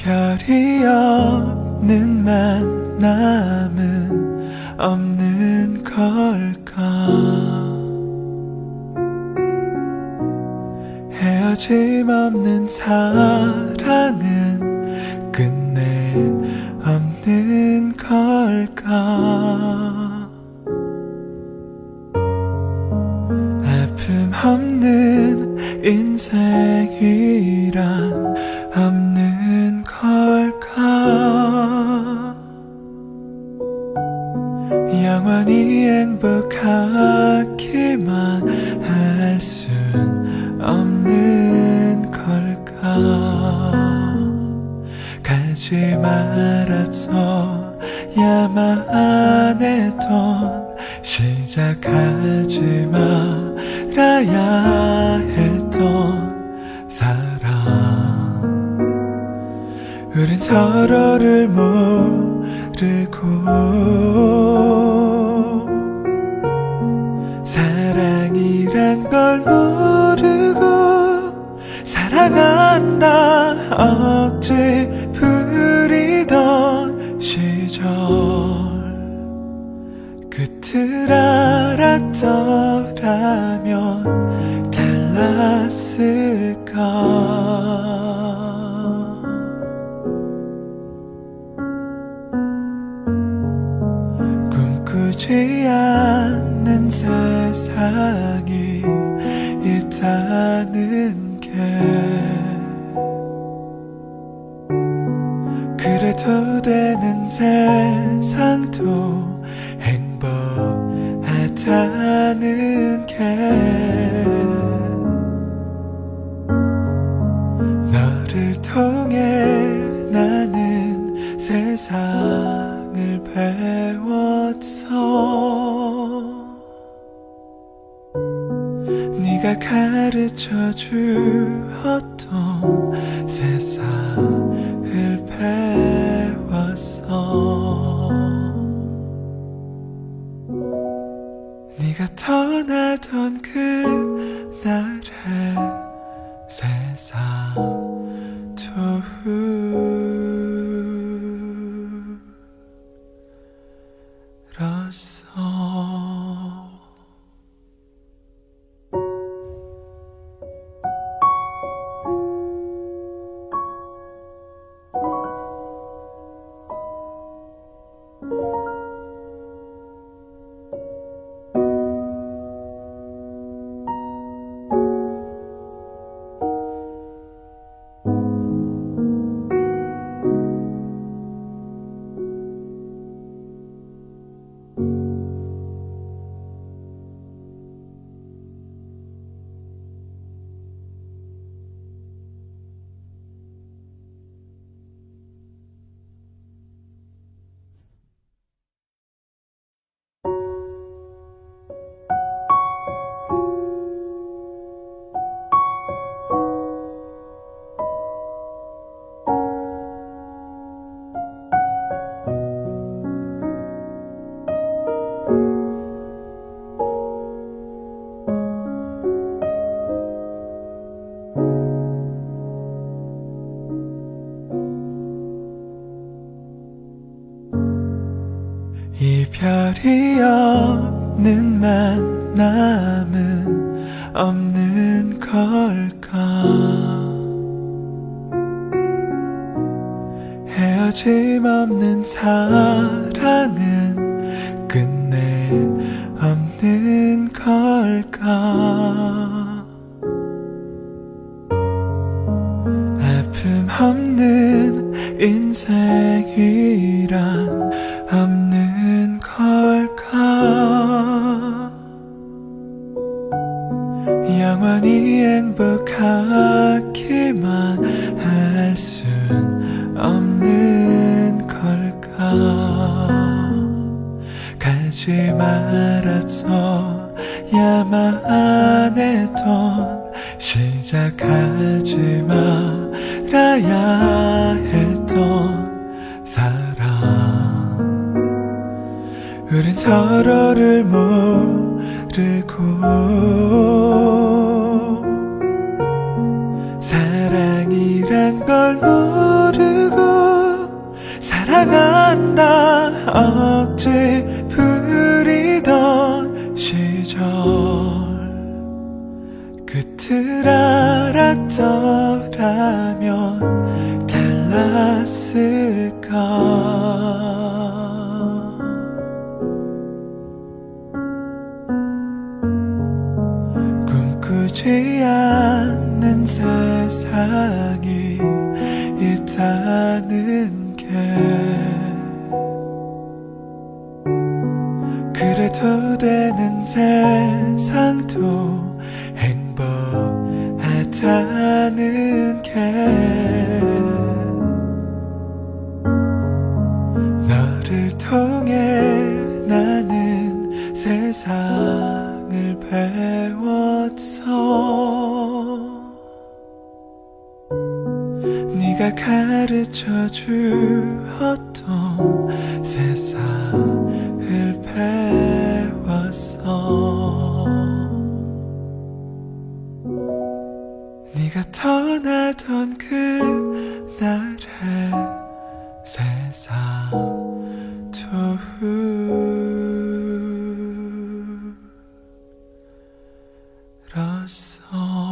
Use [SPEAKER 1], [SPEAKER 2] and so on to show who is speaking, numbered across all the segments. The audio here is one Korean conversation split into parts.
[SPEAKER 1] 이별이 없는 만남은 없는 걸까? 헤어짐 없는 사랑은 끝내 없는 걸까? 아픔 없는 인생이란 없는 걸까? 영원히 행복하기만 할 순 없는 걸까? 가지 말았어야만 했던 시작하지 말아야 했던 사랑, 우린 서로를 모르고 사랑이란 걸 모르고 사랑한다 억지 부리던 시절, 끝을 알았더라면 달랐을까? 꿈꾸지 않는 세상이 있다는 게 그래도 되는 세상도 행복하다는 게 너를 통해 나는 세상을 배웠어. 네가 가르쳐 주었던 세상을 배웠어. 네가 떠나던 그날의 세상 둘었어. 이별이 없는 만남은 없는 걸까? 헤어짐 없는 사랑은 끝내 없는 걸까? 아픔 없는 인생이란 없는 걸까? 영원히 행복하기만 할 순 없는 걸까? 가지 말았어야만 했던 시작하지 말아야 했던 사랑, 우린 서로를 모르고 사랑이란 걸 모르고 억지 부리던 시절 끝을 알았더라면 달랐을까. 꿈꾸지 않는 세상이 있다는 게 그래도 되는 세상도 행복하다는 게 너를 통해 나는 세상을 배웠어. 네가 가르쳐 주었던 세상을 배웠어. 네가 떠나던 그날의 세상도 울었어.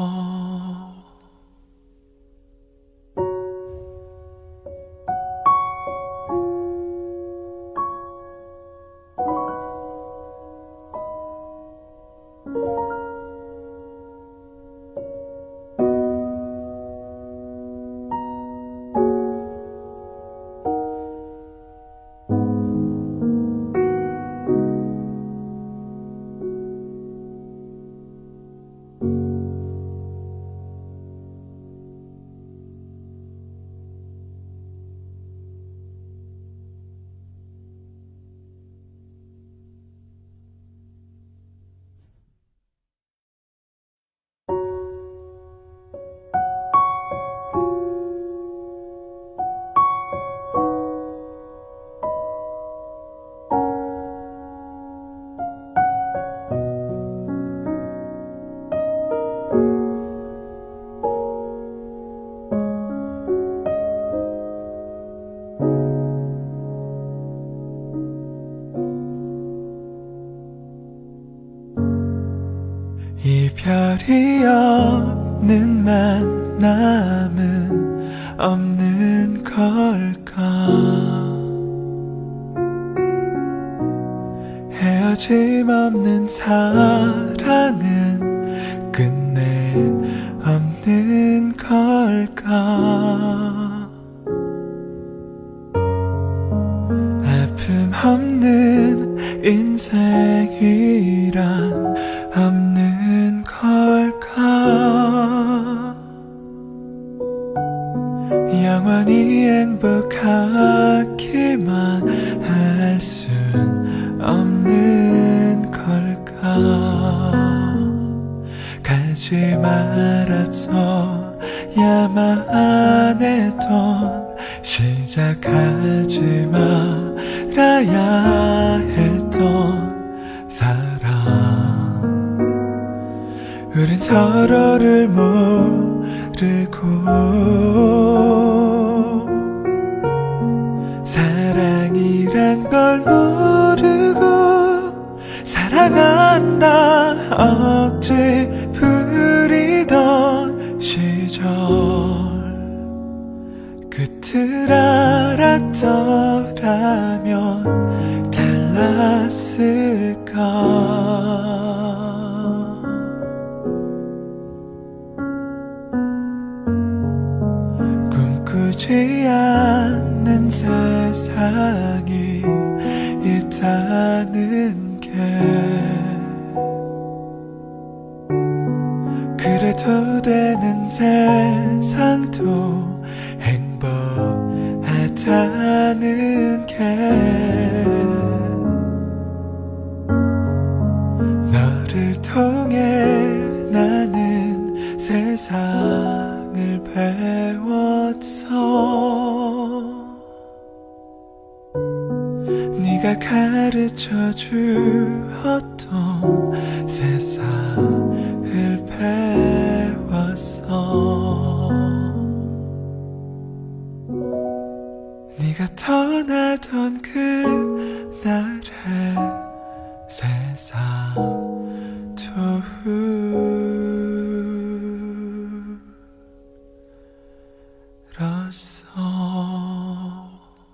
[SPEAKER 1] 이별이 없는 만남은 없는 걸까. 헤어짐 없는 사랑은 끝내 없는 걸까. 아픔 없는 인생이란 없는 걸까. 영원히 행복하기만 할 순 없는 걸까. 가지 말았어야만 했던 시작하지 말아야 했던 사랑. 우린 서로를 모르고 사랑이란 걸 모르고 사랑한다 억지 부리던 시절 끝을 알았더라면 달랐을까. 꿈꾸지 않는 세상이 있다는 게 그래도 되는 세상도 행복하다는 게 너를 통해 나는 세상을 배웠어. 네가 가르쳐 주었던 세상을 배웠어. 네가 떠나던 그날의 세상 둘었어.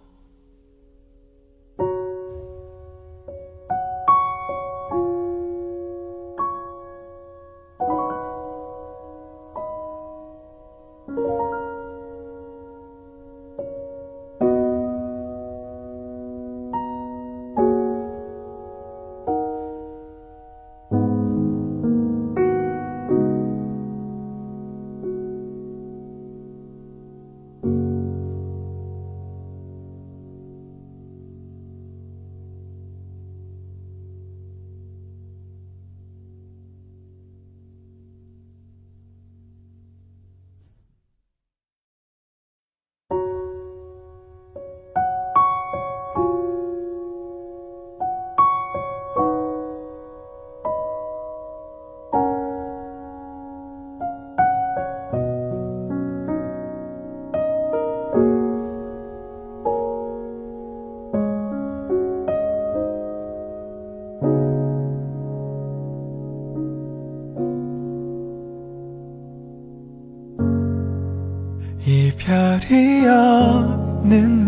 [SPEAKER 1] 이별이 없는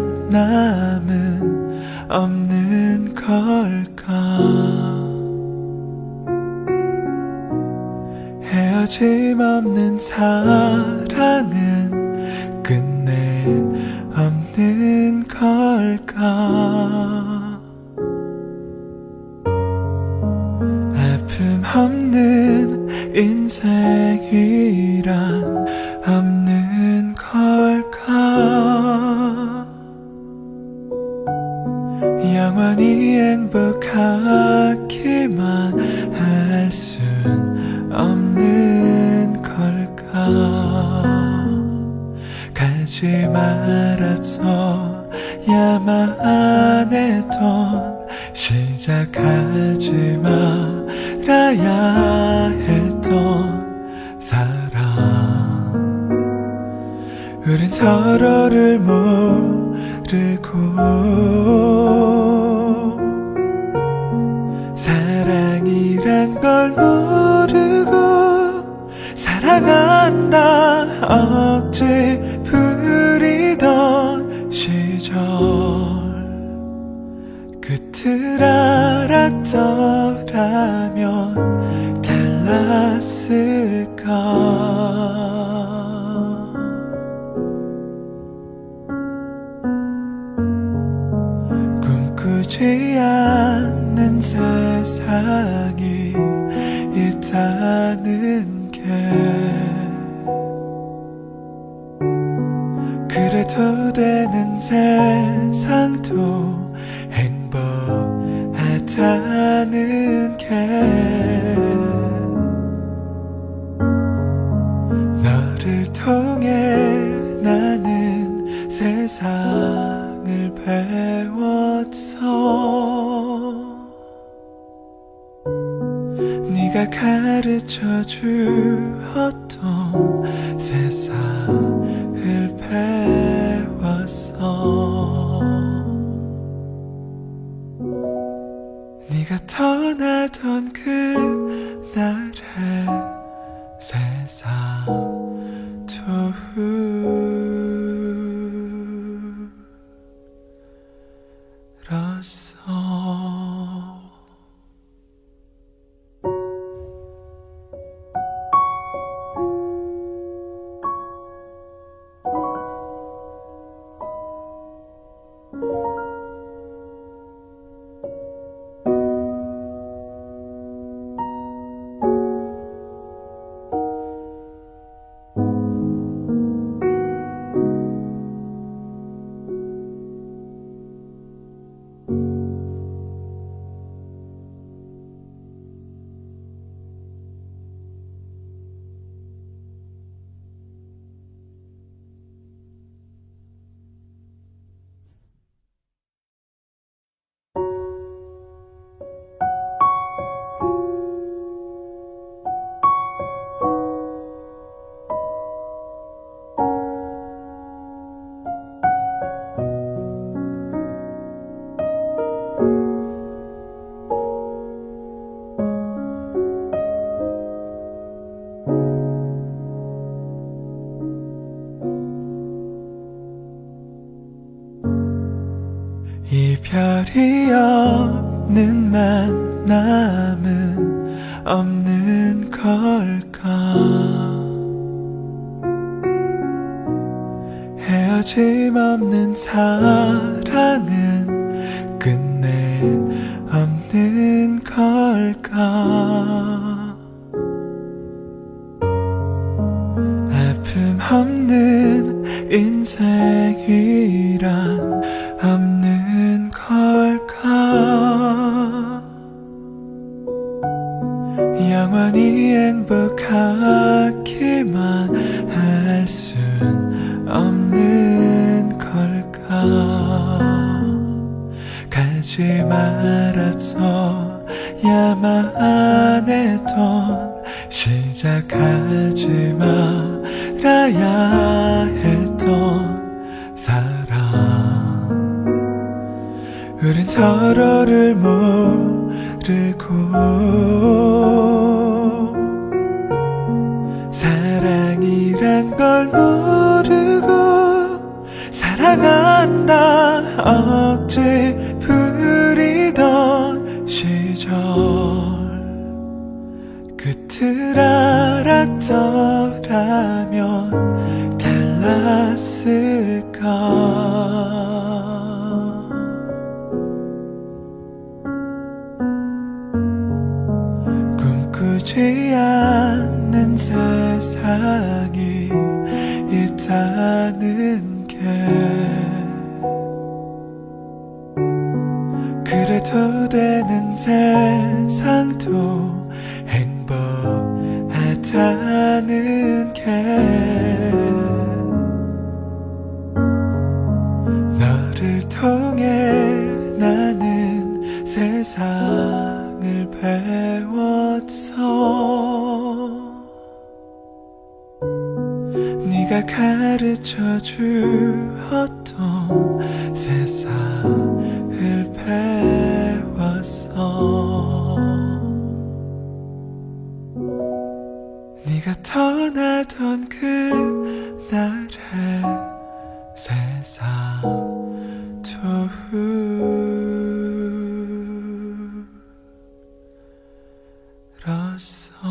[SPEAKER 1] 만남은 없는 걸까? 헤어짐 없는 사랑은 끝내 없는 걸까? 아픔 없는 인생이란 없는 걸까? 영원히 행복하기만 할 순 없는 걸까? 가지 말았어야만 했던 시작하지 말아야 했던 사랑, 우린 서로를 모르고 사랑이란 걸 모르고 사랑한다 억지 부리던 시절, 끝을 알았더라면 달랐을까? 꿈꾸지 않는 세상이 있다는 게 그래도 되는 세상도 행복하다는 게 너를 통해 나는 세상을 배웠어. 네가 가르쳐 주었던 세상을 배웠어. 네가 떠나던 그날의 세상 둘었어. 이별이 없는 만남은 없는 걸까. 헤어짐 없는 사랑은 끝내 없는 걸까. 아픔 없는 인생이란 없는 걸까. 영원히 행복하기만 할 순 없는 걸까. 가지 말았어야만 했던, 시작하지 말아야 했던 사랑. 우린 서로를 모르고 사랑이란 걸 모르고 사랑한다 억지 부리던 시절. 끝을 알았더라면 달랐을까. 꿈꾸지 않는 세상이 있다는 게 그래도 되는 세상도 행복하다는 게 너를 통해 나는 세상을 배웠어. 네가 가르쳐 주었던 세상을 배웠어. 네가 떠나던 그날의 세상도 울었어.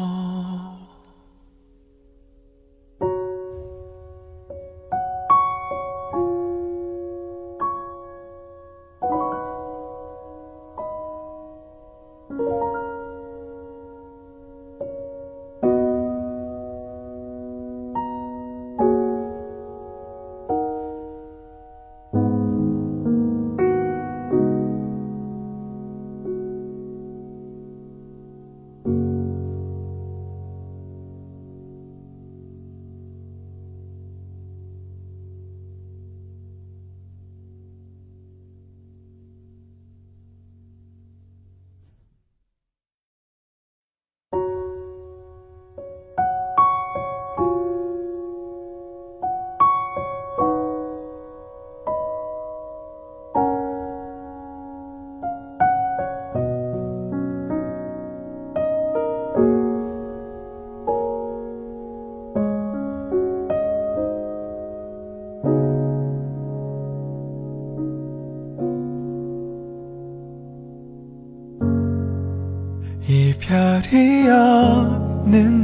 [SPEAKER 1] 이별이 없는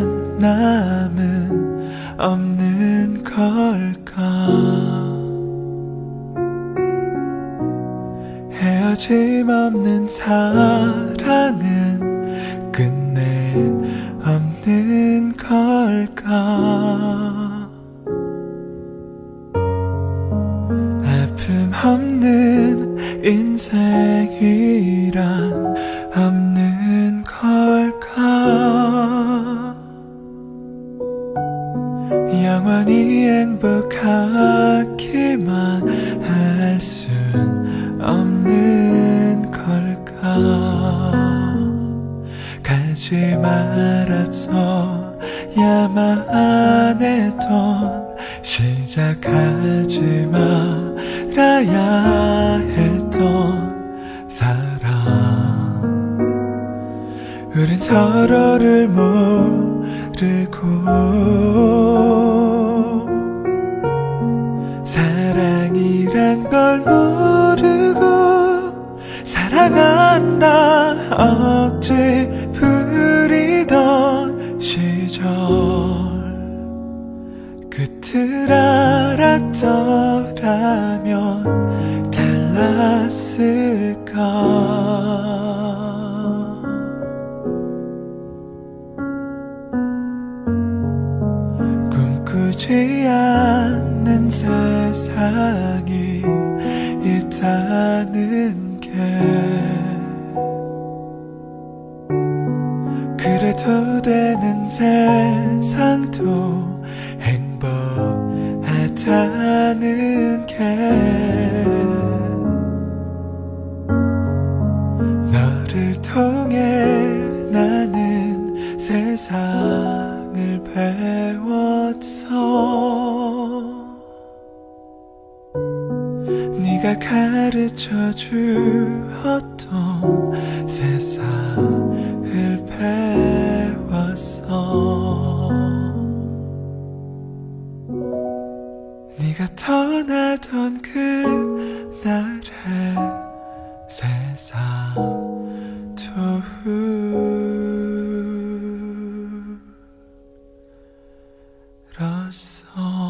[SPEAKER 1] 만남은 없는 걸까. 헤어짐 없는 사랑은 끝내 없는 걸까. 아픔 없는 인생이란 없는 걸까. 영원히 행복하기만 할 순 없는 걸까. 가지 말았어야만 했던, 시작하지 말아야 했던 사랑. 우린 서로를 모르고 사랑이란 걸 모르고 사랑한다 억지 부리던 시절 끝을 알았더라면 달랐을까. 꿈꾸지 않는 세상이 있다는 게 그래도 되는 세상도 행복하다는 게 너를 통해 나는 세상을 배웠어. 네가 가르쳐 주었던 세상을 배웠어. 네가 떠나던 그날의 세상도 울었어.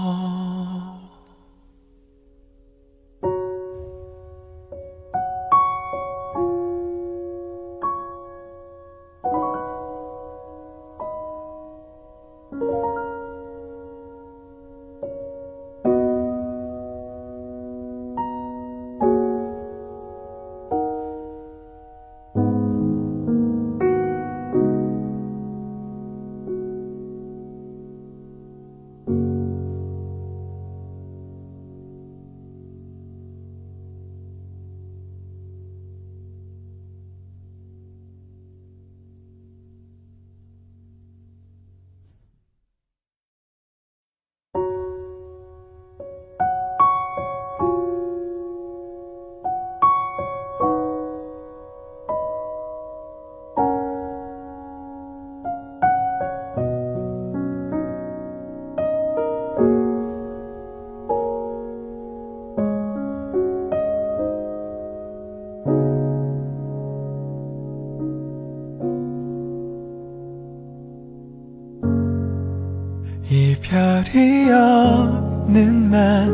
[SPEAKER 1] 이별이 없는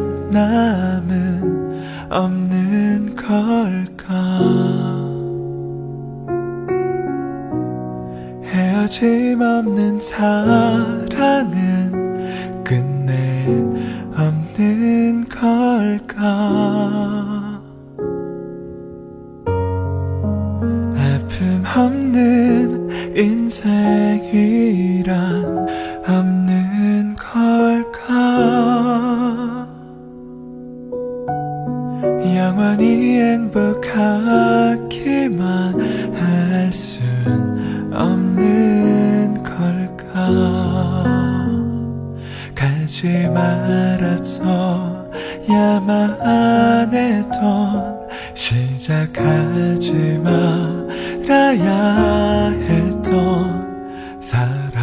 [SPEAKER 1] 만남은 없는 걸까. 헤어짐 없는 사랑은 끝내 없는 걸까. 아픔 없는 인생이란 없는 걸까. 영원히 행복하기만 할 순 없는 걸까. 가지 말았어야만 했던 시작하지 말아야 했던 사랑.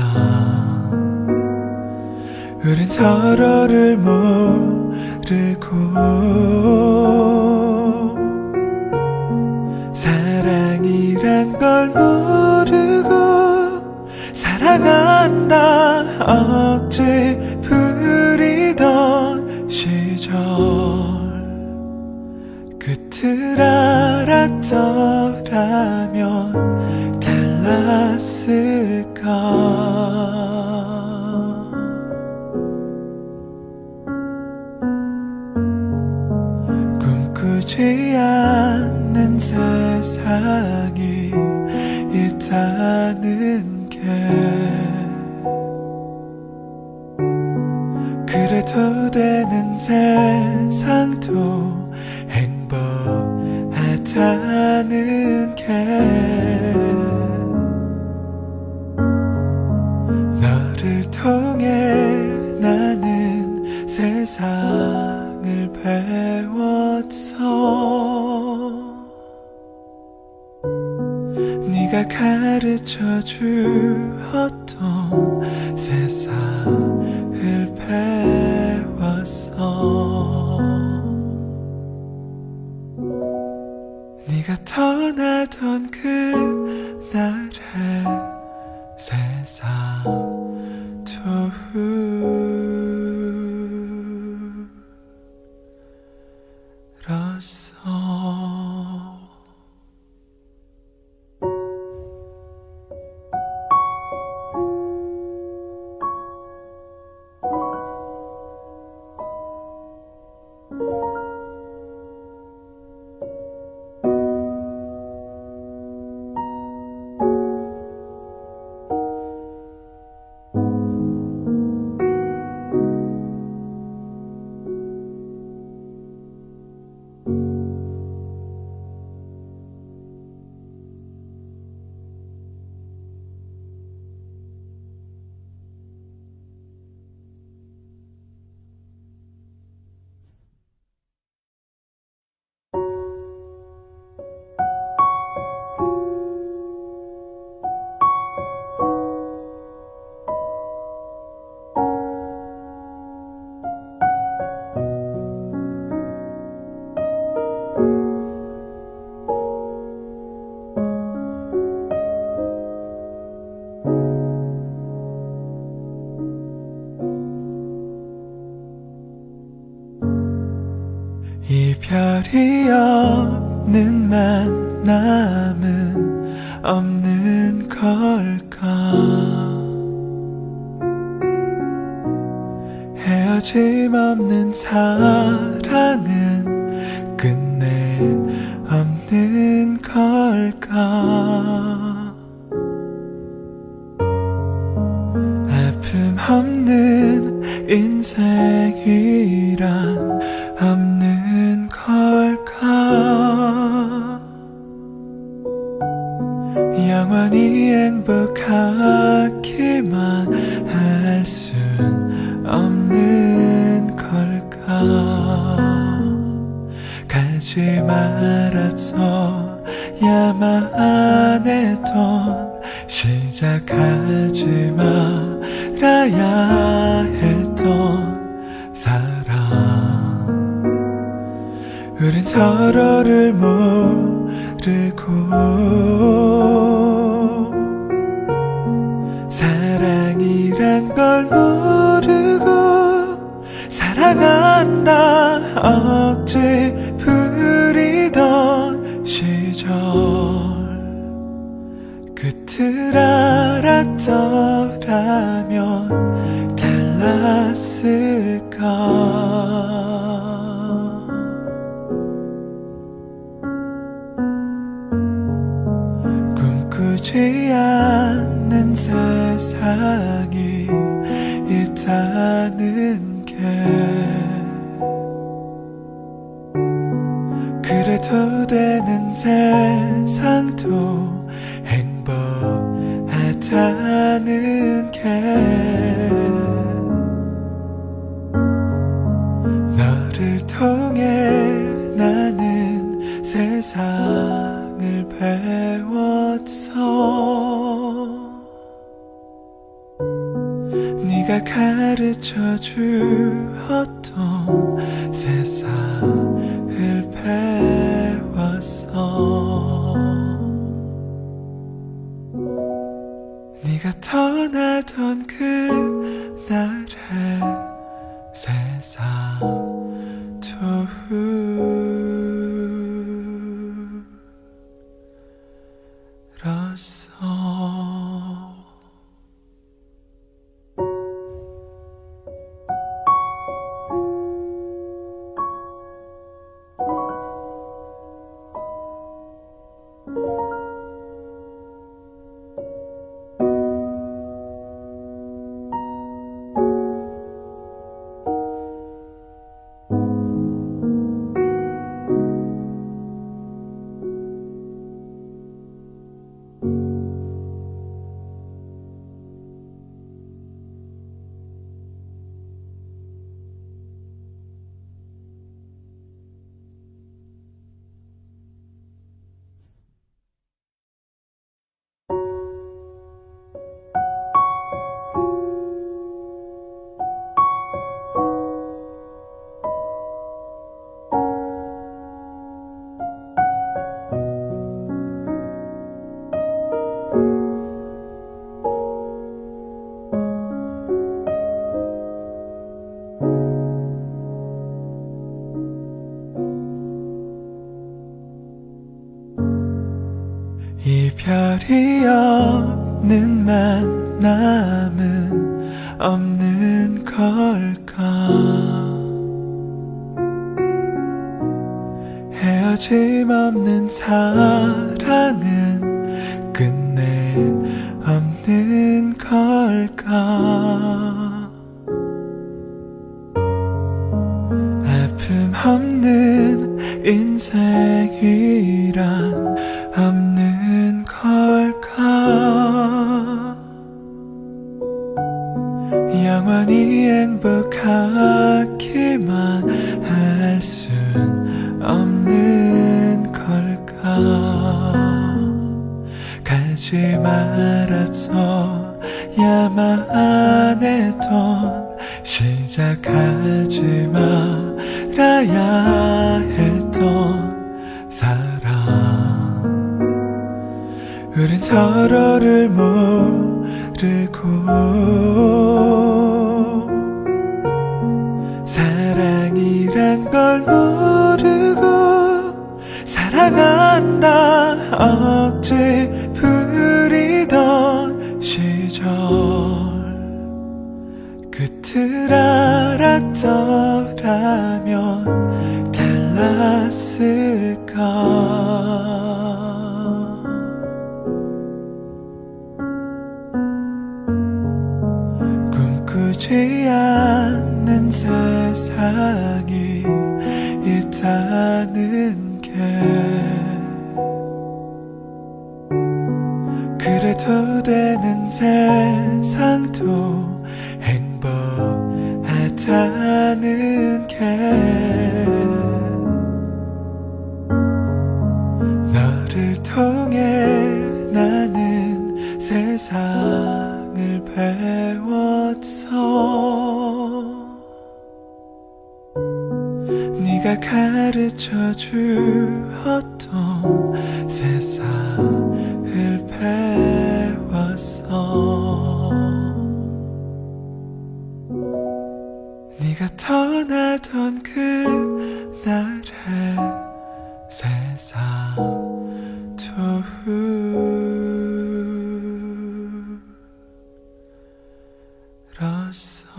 [SPEAKER 1] 우린 서로를 모르고 사랑이란 걸 모르고 사랑한다 억지 부리던 시절 끝을 알았더라면 달랐을까. 꿈꾸지 않는 세상이 있다는 게 그래도 되는 세상도 행복하다는 게 너를 통해 나는 세상을 배웠어. 네가 가르쳐 주었던 세상을 배웠어. 네가 네가 떠나던 그날의 세상 둘었어. 이별이 없는 만남은 없는 걸까. 헤어짐 없는 사랑은 끝내 없는 걸까. 아픔 없는 인생이란 없는 걸까. 영원히 행복하기만 할 순 없는 걸까. 가지 말았어야만 했던, 시작하지 말아야 했던 사랑. 우린 서로를 모르고 사랑이란 걸 모르고 사랑한다 억지 부리던 시절. 끝을 알았더라면 달랐을까. 꿈꾸지 않는 세상이 있다는 게 그래도 되는 세상도 행복하다는 게 너를 통해 나는 세상을 배웠어. 네가 가르쳐 주었던 세상을 배웠어. 네가 떠나던 그날의 세상 둘었어. 이별이 없는 만남은 없는 걸까. 헤어짐 없는 사랑은 끝내 없는 걸까. 아픔 없는 인생이란 없는 걸까. 영원히 행복하기만 할 순 없는 걸까. 가지 말았어야만 했던, 시작하지 말아야 했던 사랑. 우린 서로를 모르고 사랑이란 걸 모르고 사랑한다 억지 부리던 시절. 끝을 알았더라면 달랐을까. 꿈꾸지 않는 세상이 있다는 게 그래도 되는 세상도 행복하다는 게 너를 통해 나는 세상을 배웠어. 네가 가르쳐 주었던 세상을 배웠어. 네가 떠나던 그날의 세상도 울었어.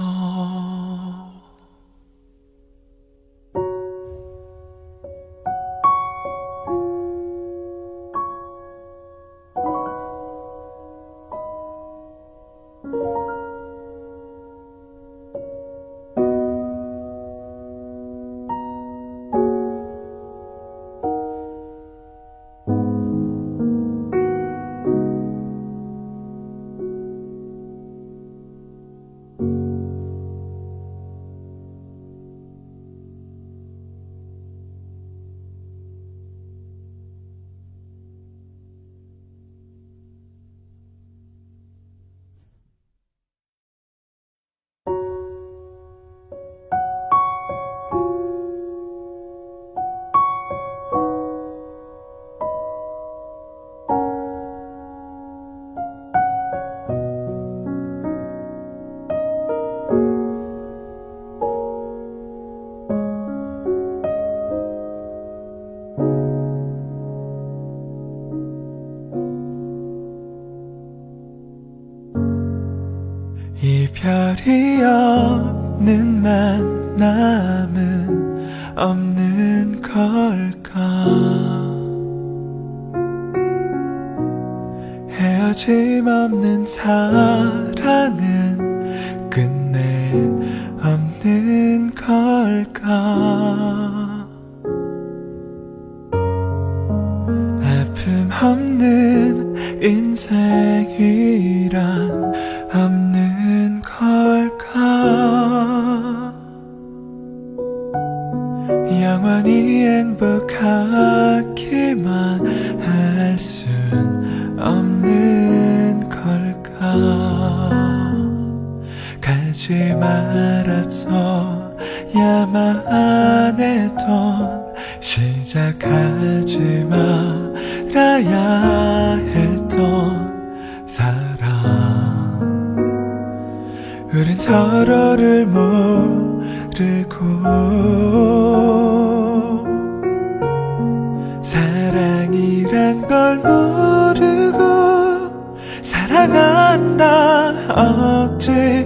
[SPEAKER 1] 이별이 없는 만남은 없는 걸까. 헤어짐 없는 사랑은 끝내 없는 걸까. 아픔 없는 인생이란 없는 걸까. 영원히 행복하기만 할 순 없는 걸까. 가지 말았어야만 했던, 시작하지 말아야 했던 사랑. 우린 서로를 모르고 사랑이란 걸 모르고 억지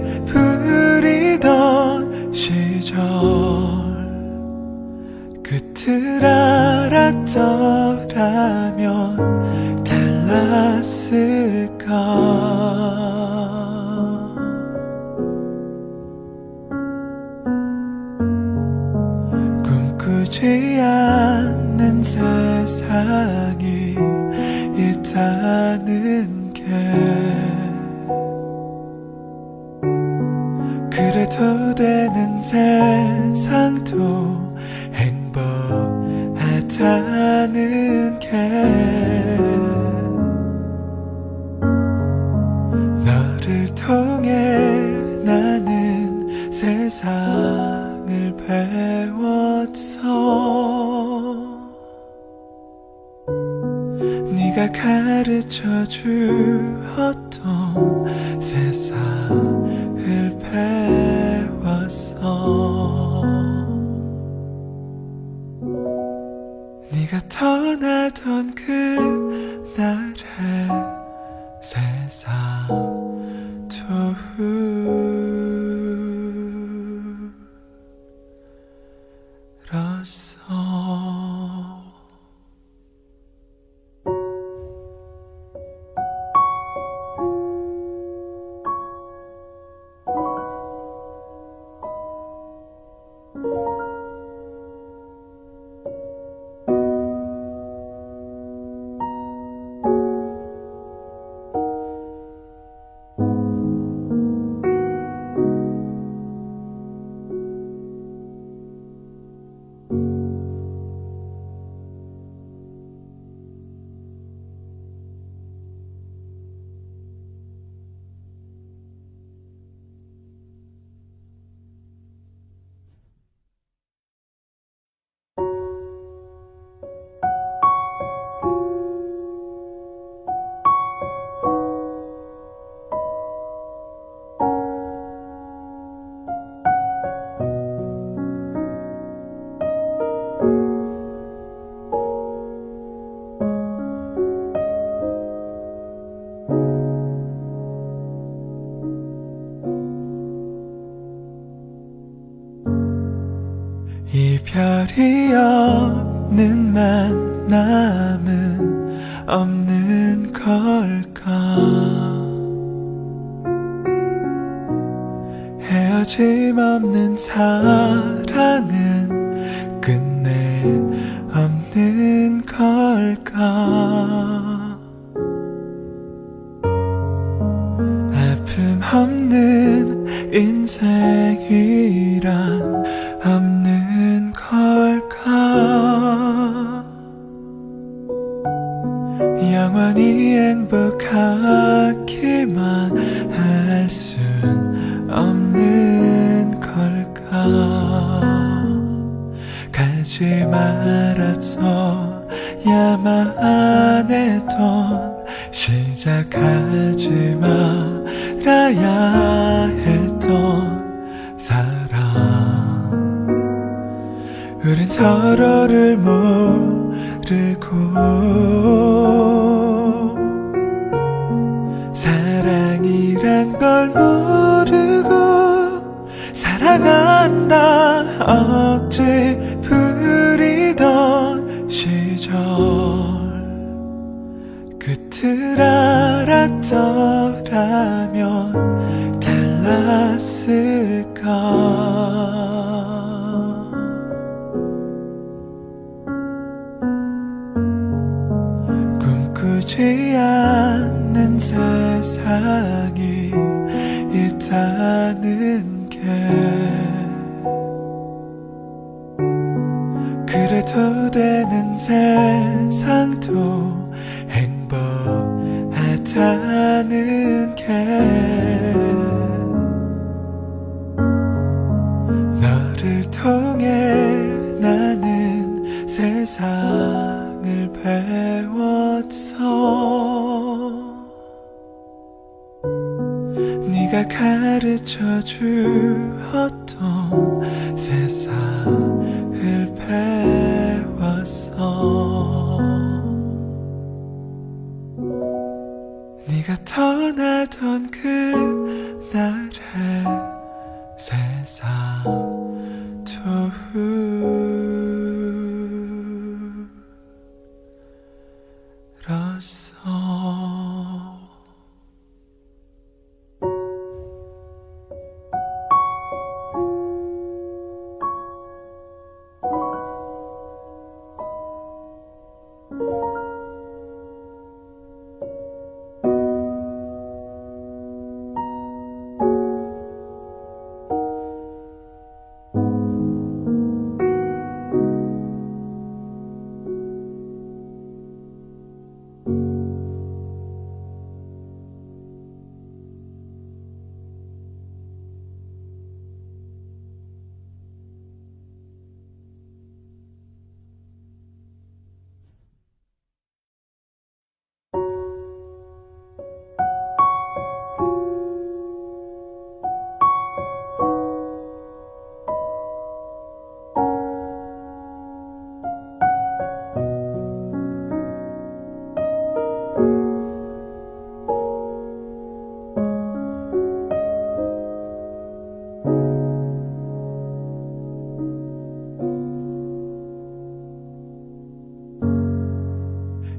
[SPEAKER 1] 부리던 시절 끝을 알았더라면 달랐을까. 꿈꾸지 않는 세상이 있다는 게 그래도 되는 세상도 행복하다는 게 너를 통해 나는 세상을 배웠어. 네가 가르쳐 주었던 세상을 배웠어. 네가 떠나던 그날의 세상도 울었어. 이별이 없는 만남은 없는 걸까. 헤어짐 없는 사랑은 끝내 없는 걸까. 아픔 없는 인생이란 없는 걸까. 영원히 행복하기만 할 순 없는 걸까. 가지 말았어야만 했던 시작하지 말아야 했던 사랑. 우린 서로를 모르고 사랑이란 걸 모르고 사랑한다 억지 부리던 시절 끝을 알았더라면 달랐을까. 꿈꾸지 않는 세상이 있다는 게 그래도 되는 세상도 행복하다는 게 너를 통해 나는 세상을 배웠어. 네가 가르쳐 주었던 세상을 배웠어. 네가 떠나던 그날의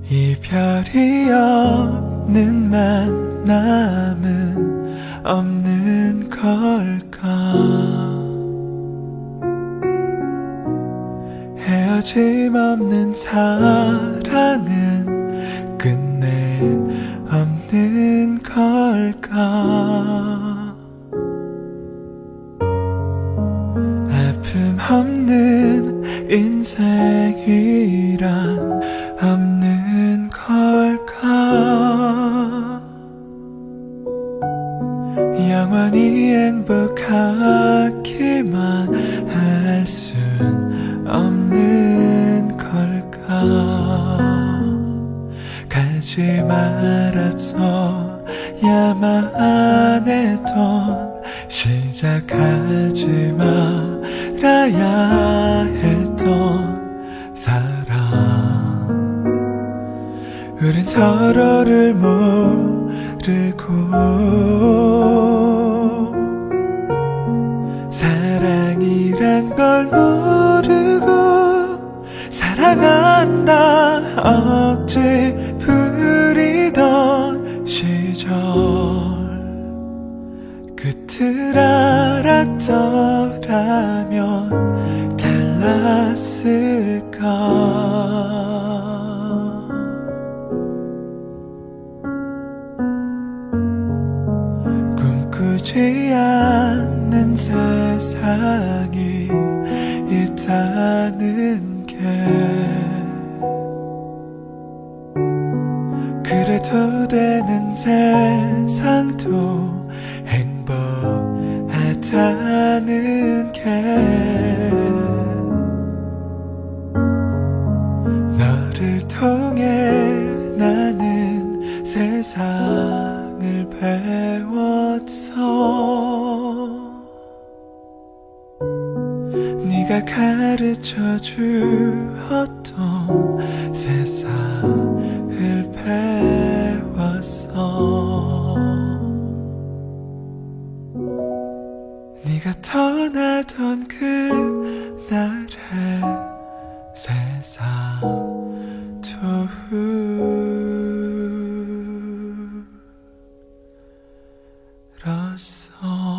[SPEAKER 1] 이별이 없는 만남은 없는 걸까. 헤어짐 없는 사랑은 끝내 없는 걸까. 아픔 없는 인생이란 없는 걸까. 영원히 행복하기만 할 순 없는 걸까. 가지 말았어야만 했던 시작하지 말아야 했던 사랑. 우린 서로를 모르고 사랑이란 걸 모르고 사랑한다 억지 부리던 시절. 끝을 알았더라면 달랐을까. 꿈꾸지 않는 세상이 있다는 게 그래도 되는 세상도 행복하다는 게 너를 통해 나는 세상을 배웠어. 네가 가르쳐 주었던 세상을 배웠어. 네가 떠나던 그날의 세상도 울었어.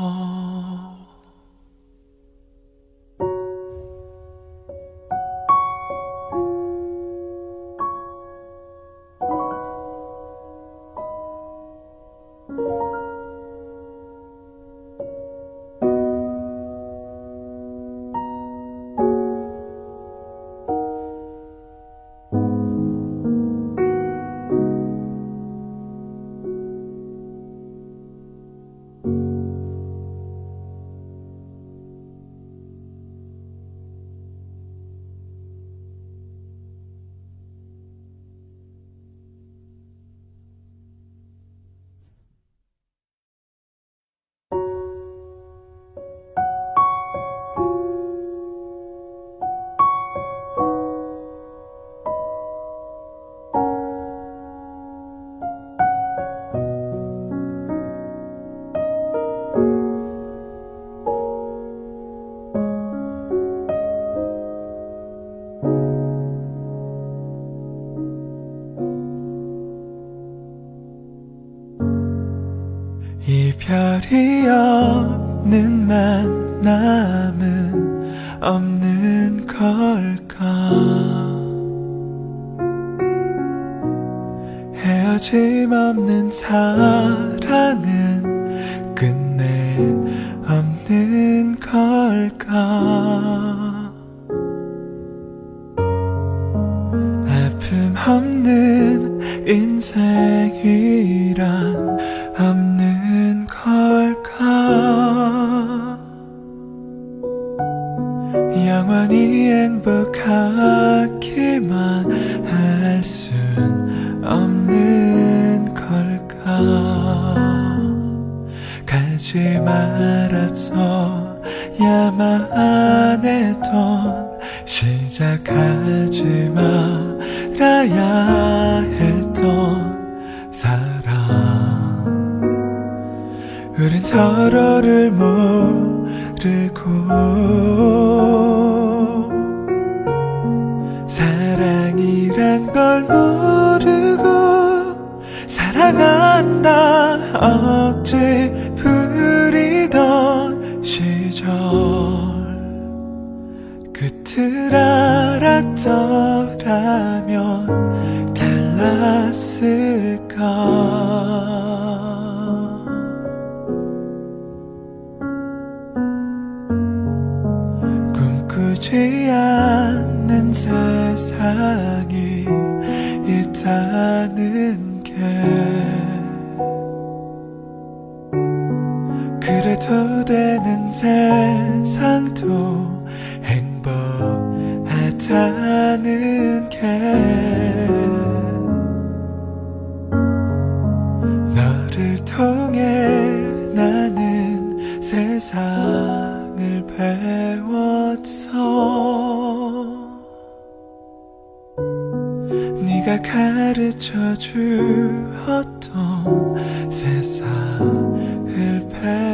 [SPEAKER 1] 이별이 없는 만남은 없는 걸까. 헤어짐 없는 사랑은 끝내 없는 걸까. 아픔 없는 인생이란 없는 걸까. 영원히 행복하기만 할 순 없는 걸까. 가지 말았어야만 했던 시작하지 말아야 했던 사랑. 우린 서로를 모르고 사랑이란 걸 모르고 억지 부리던 시절 끝을 알았더라면 달랐을까. 꿈꾸지 않는 세상이 있다는 게 그래도 되는 세상도 행복하다는 게 너를 통해 나는 세상을 배웠어. 네가 가르쳐 주었던 세상을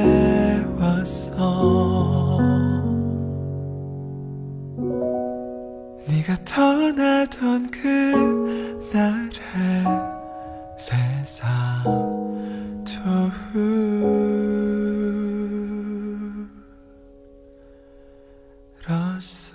[SPEAKER 1] 배웠어. 네가 떠나던 그날의 세상도 울었어.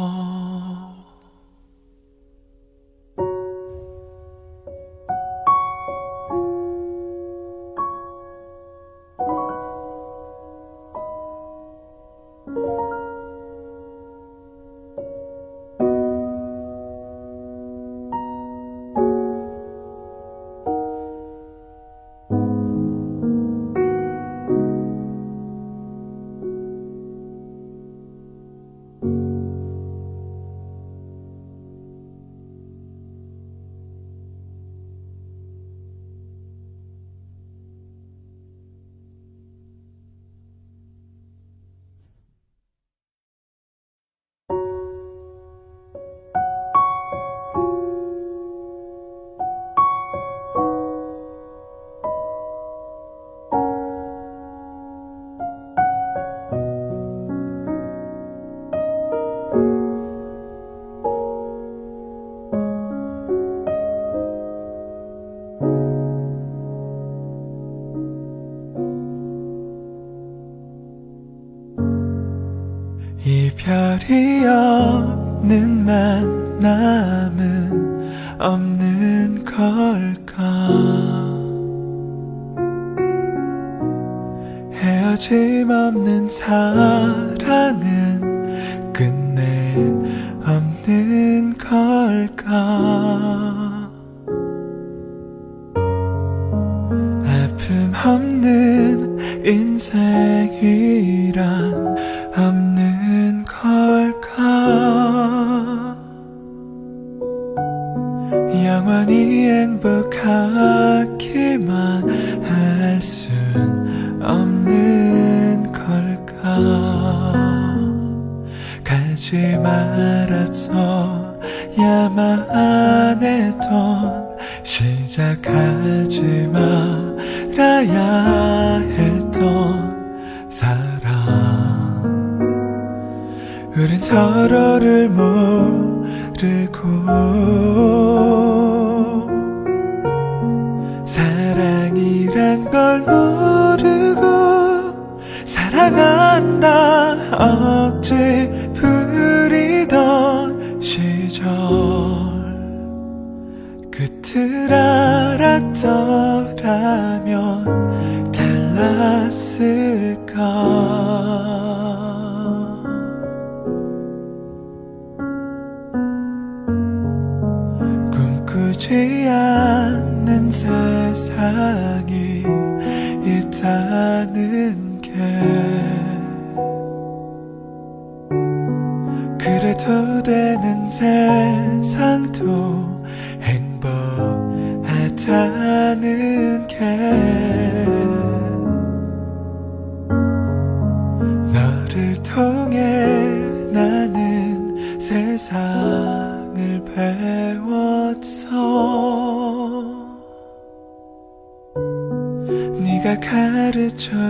[SPEAKER 1] 이별이 없는 만남은 없는 걸까. 헤어짐 없는 사랑은 끝내 없는 걸까. 아픔 없는 인생이란 없는 걸까. 영원히 행복하기만 할 순 없는 걸까. 가지 말았어야만 했던 시작하지 말아야 했던 사랑. 우린 서로를 모르고 사랑이란 걸 모르고 사랑한다 억지 부리던 시절 끝을 알았더라면 달랐을까. 꿈꾸지 않는 세상이 있다는 게 그래도 되는 세상도 행복하다는 게 너를 통해 나는 세상을 배웠어. 네가 가르쳐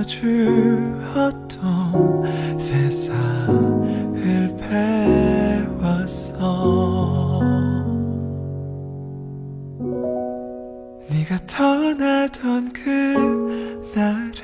[SPEAKER 1] 주었던 세상을 배웠어. 네가 떠나던 그날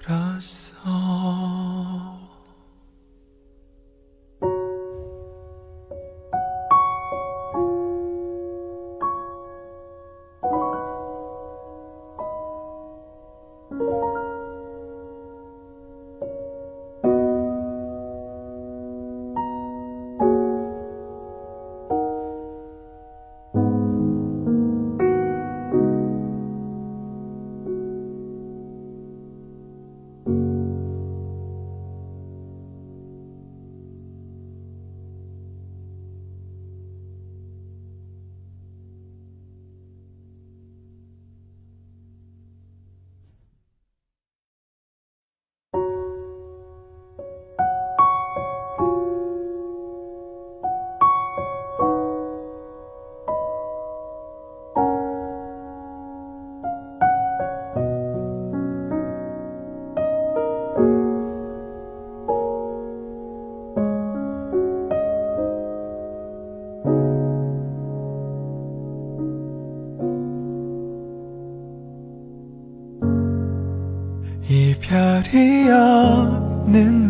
[SPEAKER 1] 이별이 없는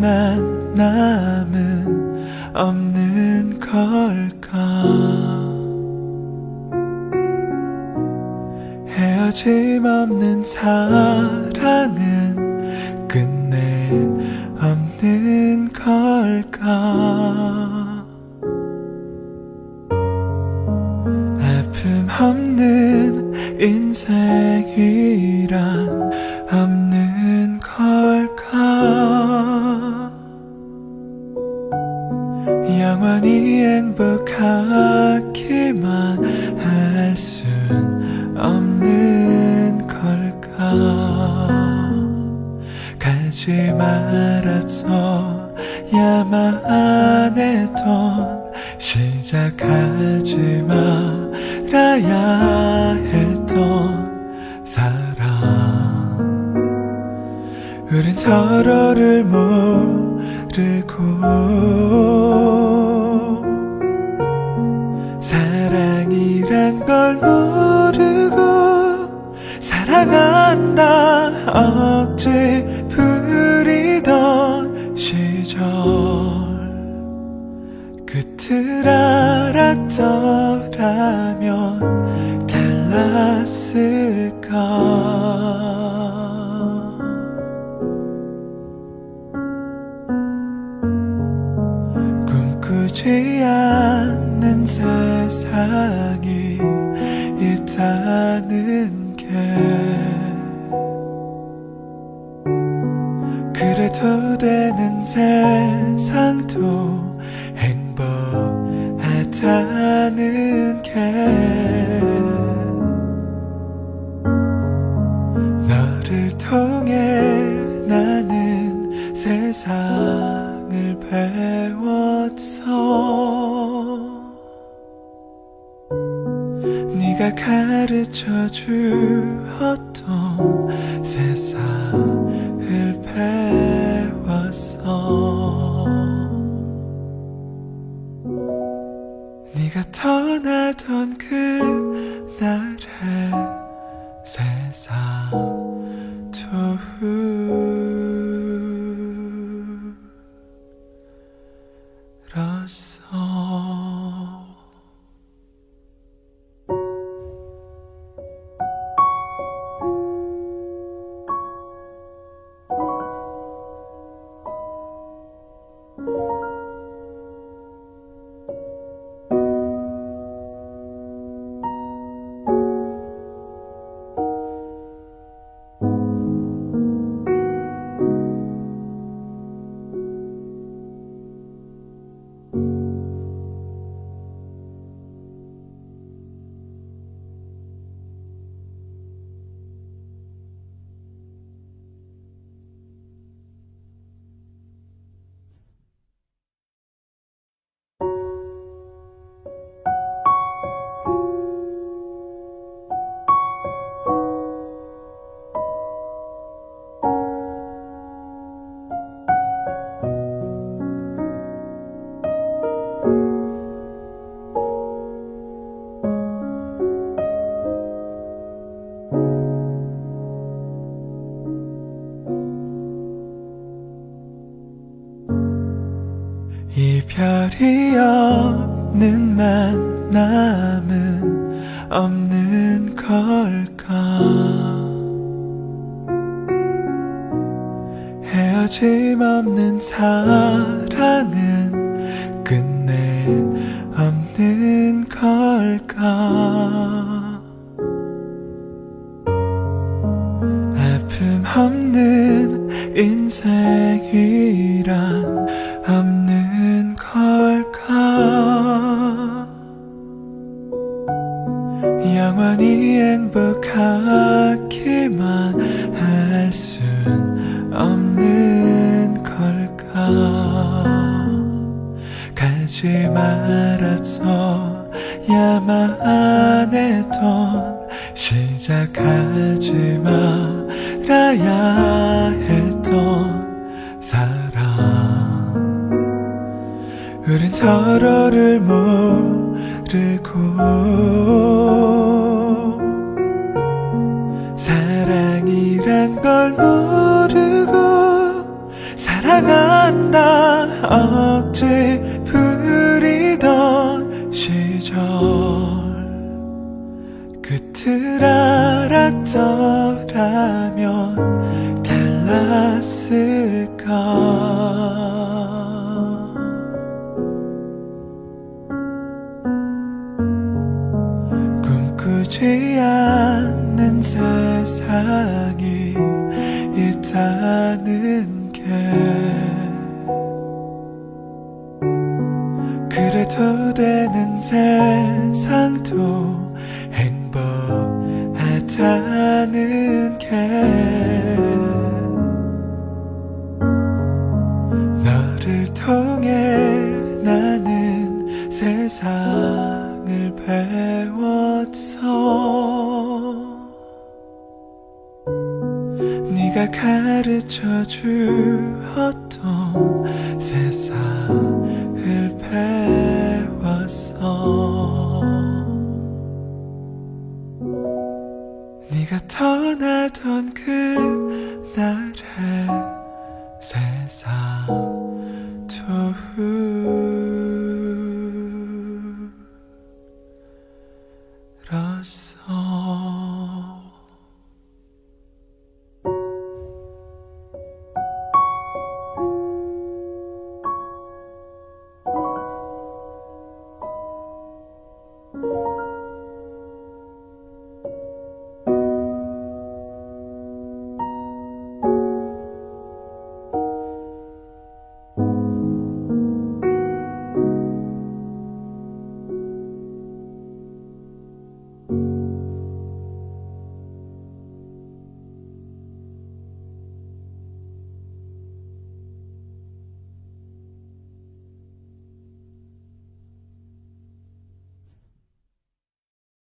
[SPEAKER 1] 만남은 없는 걸까? 헤어짐 없는 사랑은 끝내 없는 걸까? 아픔 없는 인생이란 없는 걸까? 영원히 행복하기만 할 순 없는 걸까? 가지 말아줘야만 했던 시작하지 말아야 했던 사랑, 우린 서로를 모르고 사랑이란 걸 모르고 사랑한다 억지 부리던 시절, 끝을 알았더라면 달랐을까? 꿈꾸지 않는 세상이 있다는 게 그래도 되는 세상도 행복하다는 게 너를 통해 나는 세상을 배웠어. 네가 가르쳐 주었던 세상을 배웠어. 네가 떠나던 그날의 세상도 울었어. 이별이 없는 만남은 없는 걸까. 헤어짐 없는 사랑은 끝내 없는 걸까. 아픔 없는 인생이란 없는 걸까. 영원히 행복하기만 할 순 없는 걸까. 가지 말았어야만 했던, 시작하지 말아야 했던 사랑. 우린 서로를 모르고 사랑이란 걸 모르고 사랑한다 억지 부리던 시절. 끝을 알았더라면 달랐을까. 꿈꾸지 않는 세상이 있다는 게 그래도 되는 세상도 행복하다는 게 너를 통해 나는 세상을 배웠어. 네가 가르쳐 주었던 세상을 배웠어. 네가 떠나던 그날의 세상.